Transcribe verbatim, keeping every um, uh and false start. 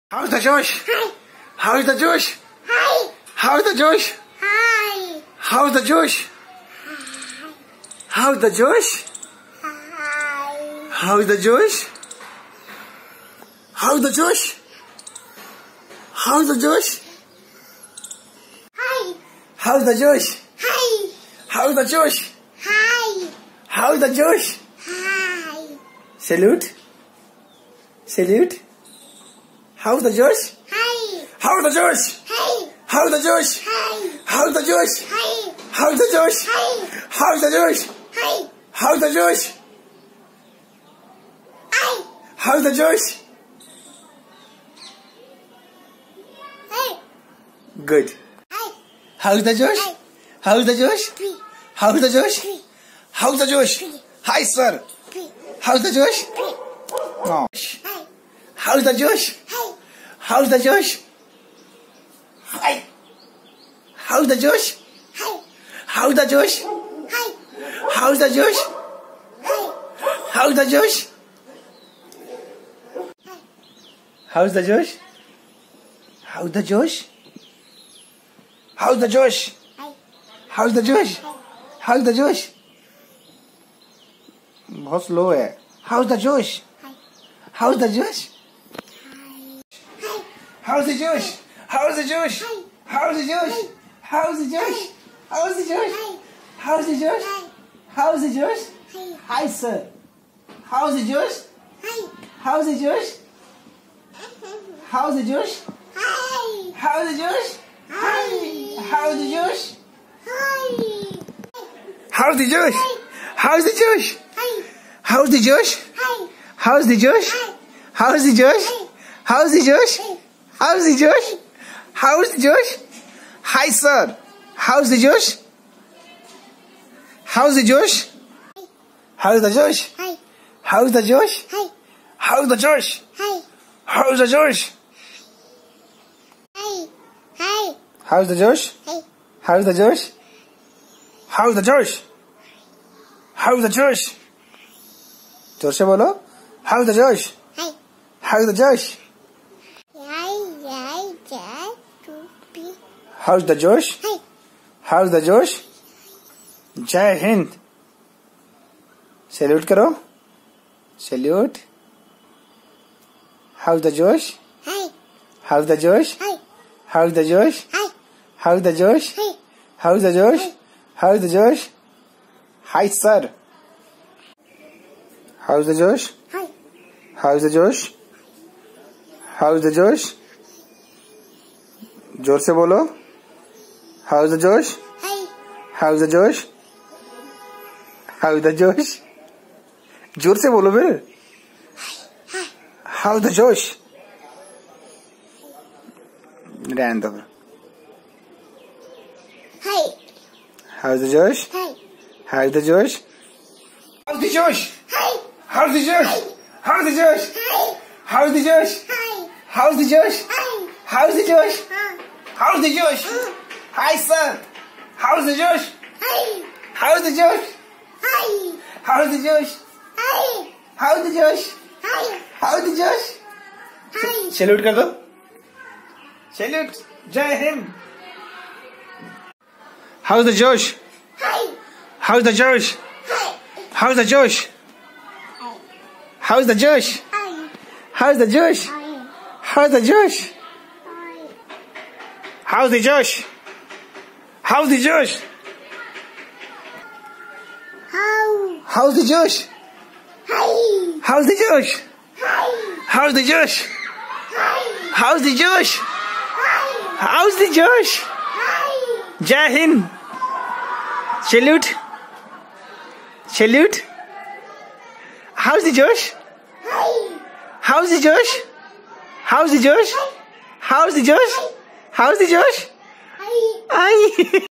How's the Josh? Hi. How's the Josh? Hi. How's the Josh? Hi. How's the Josh? How's the Josh? Hi. How's the Josh? How's the Josh? How's the Josh? Hi. How's the Josh? Hi. How's the Josh? Hi. How's the Josh? Hi. Salute. Salute. How's the Josh? Hi. How's the Josh? Hi. How's the Josh? Hi. How's the Josh? Hi. How's the Josh? Hi. How's the Josh? Hi. How's the Josh? Hi. How's the Josh? Hi. Good. Hi. How's the Josh? Hi. How's the Josh? Three. How's the Josh? Three. How's the Josh? Three. Hi, sir. Three. How's the Josh? Three. Oh. Hi. How's the Josh? Hi. How's the Josh? Hi. How's the Josh? Hi. How's the Josh? Hi. How's the Josh? Hi. How's the Josh? How's the Josh? How's the Josh? How's the Josh? Hi. How's the Josh? How's the Josh? बहुत slow है. How's the Josh? Hi. How's the Josh? Hi. How's the Josh? How's the Josh? How's the Josh? How's the Josh? How's the Josh? How's the Josh? How's the Josh? Hi. Hi, sir. How's the Josh? Hi. How's the Josh? How's the Josh? Hi. How's the Josh? Hi. How's the Josh? Hi. How's the Josh? How's the Josh? Hi. How's the Josh? Hi. How's the Josh? How's the Josh? How's the Josh? How's the Josh? How's the Josh? Hi, sir. How's the Josh? How's the Josh? How's the Josh? Hi. How's the Josh? Hi. How's the Josh? Hi. How's the Josh? Hi. Hi. How's the Josh? Hi. How's the Josh? How's the Josh? How's the Josh? जोर से बोलो. How's the Josh? Hi. How's the Josh? Hi. Hi. Hi. Topi. How's the Josh? Hi. How's the Josh? जय Hind. Salute करो. Salute. How's the Josh? Hi. How's the Josh? Hi. How's the Josh? Hi. How's the Josh? Hi. How's the Josh? How's the Josh? Hi, sir. How's the Josh? Hi. How's the Josh? How's the Josh? जोर से बोलो. How's the Josh? Hi. How's the Josh? How's the Josh? जोर से बोलो फिर. How's the Josh? रहने दो. Hi. How's the Josh? Hi. How's the Josh? How's the Josh? Hi. How's the Josh? How's the Josh? Hi. How's the Josh? Hi. How's the Josh? Hi. How's the Josh? Hi. How's the Josh? Hi, sir. How's the Josh? Hi. How's the Josh? Hi. How's the Josh? Hi. How's the Josh? Hi. How's the Josh? Hi. Salute कर दो. Salute. जय Hind. How's the Josh? Hi. How's the Josh? Hi. How's the Josh? How's the Josh? Hi. How's the Josh? Hi. How's the Josh? Hi. How's the Josh? How's the Josh? How? How's the Josh? Hi. How's the Josh? Hi. How's the Josh? Hi. How's the Josh? Hi. How's the Josh? Hi. जय Hind. Salute. Salute. How's the Josh? Hi. How's the Josh? How's the Josh? How's the Josh? How's the Josh? Hi. Ay.